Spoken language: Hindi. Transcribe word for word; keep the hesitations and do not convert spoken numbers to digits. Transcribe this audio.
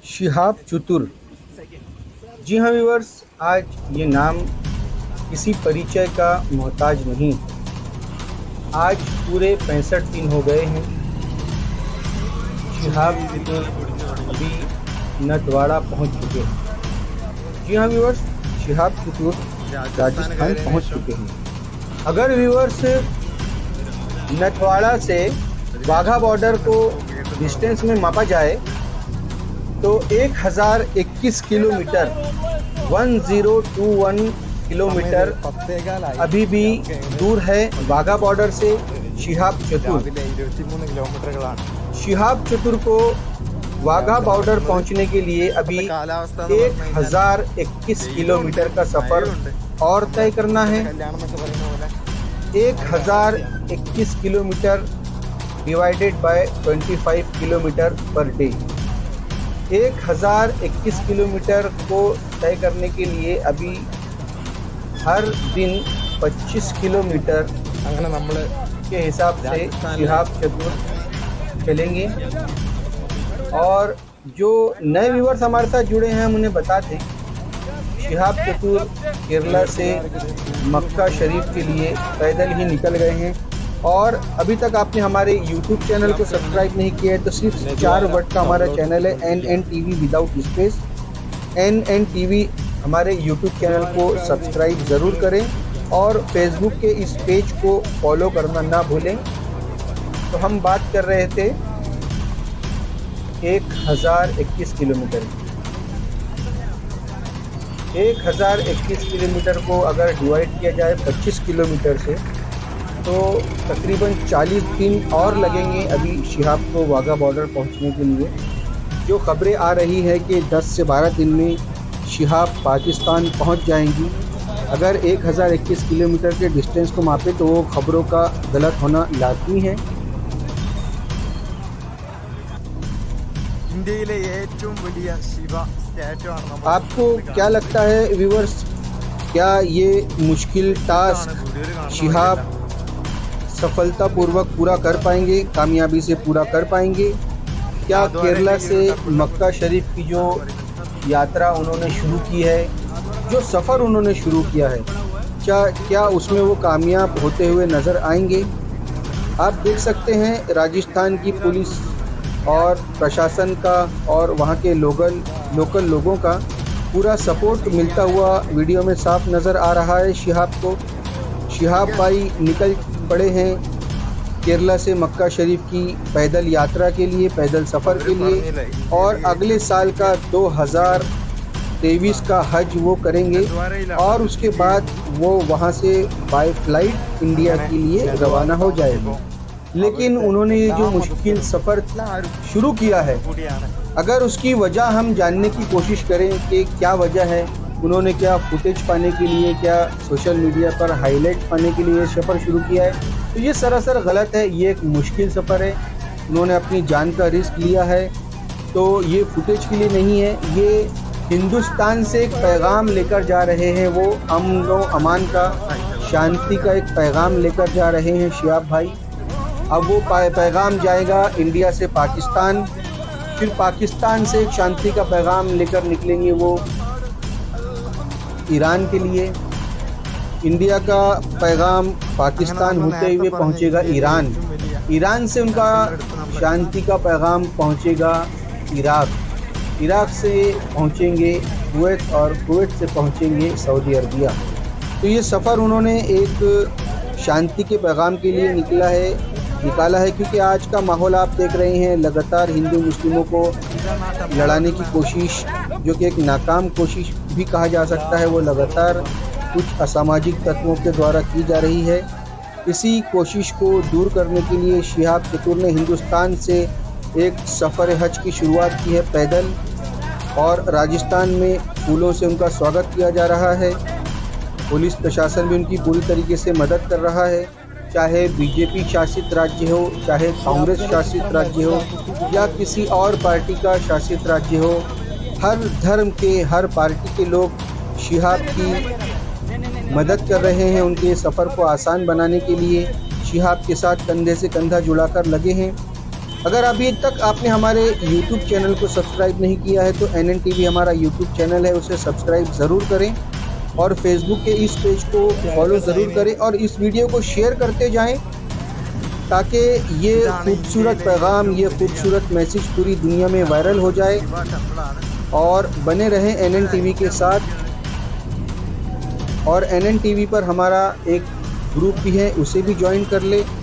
शिहाब चतुर। जी हाँ व्यूअर्स, आज ये नाम किसी परिचय का मोहताज नहीं। आज पूरे पैंसठ दिन हो गए हैं शिहाब चतुर अभी नटवाड़ा पहुंच चुके हैं। जी हाँ व्यूअर्स, शिहाब चतुर राजस्थान पहुंच चुके हैं। अगर व्यूअर्स नटवाड़ा से वाघा बॉर्डर को डिस्टेंस में मापा जाए तो एक हज़ार इक्कीस kilometre one zero two one kilometre अभी भी दूर है वाघा बॉर्डर से शिहाब चतुर। शिहाब चतुर को वाघा बॉर्डर पहुंचने के लिए अभी एक हज़ार इक्कीस किलोमीटर का सफ़र और तय करना है। एक हज़ार इक्कीस किलोमीटर डिवाइडेड बाय पच्चीस किलोमीटर पर डे। एक हज़ार इक्कीस किलोमीटर को तय करने के लिए अभी हर दिन पच्चीस किलोमीटर के हिसाब से शिहाब चतुर चलेंगे। और जो नए व्यूअर्स हमारे साथ जुड़े हैं हम उन्हें बता दें, शिहाब चतुर केरला से मक्का शरीफ के लिए पैदल ही निकल गए हैं। और अभी तक आपने हमारे यूट्यूब चैनल को सब्सक्राइब नहीं किया है तो सिर्फ चार वर्ड का हमारा चैनल है N N T V without space. N N T V हमारे यूट्यूब चैनल को सब्सक्राइब ज़रूर करें और फेसबुक के इस पेज को फॉलो करना ना भूलें। तो हम बात कर रहे थे एक हज़ार इक्कीस किलोमीटर एक हज़ार इक्कीस किलोमीटर को अगर डिवाइड किया जाए पच्चीस किलोमीटर से तो तकरीबन चालीस दिन और लगेंगे अभी शिहाब को वाघा बॉर्डर पहुंचने के लिए। जो खबरें आ रही है कि दस से बारह दिन में शिहाब पाकिस्तान पहुंच जाएंगी। अगर एक हज़ार इक्कीस किलोमीटर के डिस्टेंस को मापे तो वो खबरों का गलत होना लाजमी है। आपको क्या लगता है व्यूअर्स, क्या ये मुश्किल टास्क शिहाब सफलतापूर्वक पूरा कर पाएंगे, कामयाबी से पूरा कर पाएंगे? क्या केरला से मक्का शरीफ की जो यात्रा उन्होंने शुरू की है, जो सफ़र उन्होंने शुरू किया है, क्या क्या उसमें वो कामयाब होते हुए नज़र आएंगे? आप देख सकते हैं राजस्थान की पुलिस और प्रशासन का और वहाँ के लोकल लोकल लोगों का पूरा सपोर्ट मिलता हुआ वीडियो में साफ नज़र आ रहा है शिहाब को। शिहाब भाई निकल पड़े हैं केरला से मक्का शरीफ की पैदल यात्रा के लिए, पैदल सफ़र के लिए। और अगले साल का दो हज़ार तेईस का हज वो करेंगे और उसके बाद वो वहाँ से बाय फ्लाइट इंडिया के लिए रवाना हो जाएंगे। लेकिन उन्होंने ये जो मुश्किल सफ़र शुरू किया है, अगर उसकी वजह हम जानने की कोशिश करें कि क्या वजह है, उन्होंने क्या फुटेज पाने के लिए, क्या सोशल मीडिया पर हाईलाइट पाने के लिए सफ़र शुरू किया है, तो ये सरासर गलत है। ये एक मुश्किल सफ़र है, उन्होंने अपनी जान का रिस्क लिया है, तो ये फुटेज के लिए नहीं है। ये हिंदुस्तान से एक पैगाम लेकर जा रहे हैं, वो अमन व अमान का, शांति का एक पैगाम लेकर जा रहे हैं शिहाब भाई। अब वो पैगाम जाएगा इंडिया से पाकिस्तान, फिर पाकिस्तान से एक शांति का पैगाम लेकर निकलेंगे वो ईरान के लिए। इंडिया का पैगाम पाकिस्तान होते हुए पहुंचेगा ईरान, ईरान से उनका शांति का पैगाम पहुंचेगा इराक, इराक से पहुंचेंगे कुवैत और कुवैत से पहुंचेंगे सऊदी अरबिया। तो ये सफ़र उन्होंने एक शांति के पैगाम के लिए निकला है निकाला है क्योंकि आज का माहौल आप देख रहे हैं, लगातार हिंदू मुस्लिमों को लड़ाने की कोशिश, जो कि एक नाकाम कोशिश भी कहा जा सकता है, वो लगातार कुछ असामाजिक तत्वों के द्वारा की जा रही है। इसी कोशिश को दूर करने के लिए शिहाब चतुर ने हिंदुस्तान से एक सफ़र हज की शुरुआत की है पैदल, और राजस्थान में फूलों से उनका स्वागत किया जा रहा है। पुलिस प्रशासन भी उनकी पूरी तरीके से मदद कर रहा है, चाहे बीजेपी शासित राज्य हो, चाहे कांग्रेस शासित राज्य हो या किसी और पार्टी का शासित राज्य हो। हर धर्म के, हर पार्टी के लोग शिहाब की मदद कर रहे हैं, उनके सफ़र को आसान बनाने के लिए शिहाब के साथ कंधे से कंधा जुड़ाकर लगे हैं। अगर अभी तक आपने हमारे यूट्यूब चैनल को सब्सक्राइब नहीं किया है तो एन एन टी वी हमारा यूट्यूब चैनल है, उसे सब्सक्राइब ज़रूर करें और फेसबुक के इस पेज को फॉलो ज़रूर करें और इस वीडियो को शेयर करते जाएं ताकि ये खूबसूरत पैगाम, ये खूबसूरत मैसेज पूरी दुनिया में वायरल हो जाए। और बने रहें एन एन टी वी के साथ। और एन एन टी वी पर हमारा एक ग्रुप भी है, उसे भी ज्वाइन कर ले।